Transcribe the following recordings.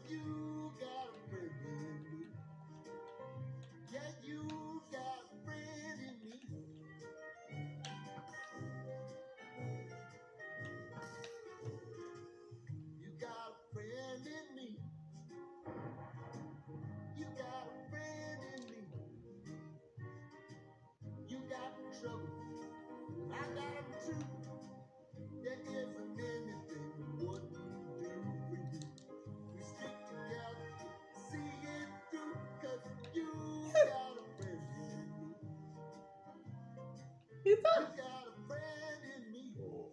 you got a friend in me. Yeah, you got a friend in me. You got a friend in me. You got a friend in me. You got trouble, and I got them too. There isn't anything we wouldn't do for you. We stick together, see it through, 'cause you got a friend in me. You got a friend in me.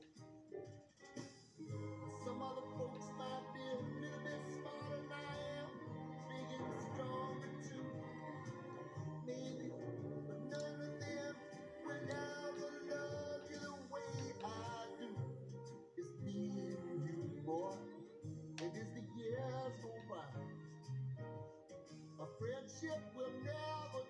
Some other folks might be a little bit smarter than I am, big and stronger too, maybe, but none of them will ever love you the way I do. It's me and you, boy, and as the years go by, a friendship will never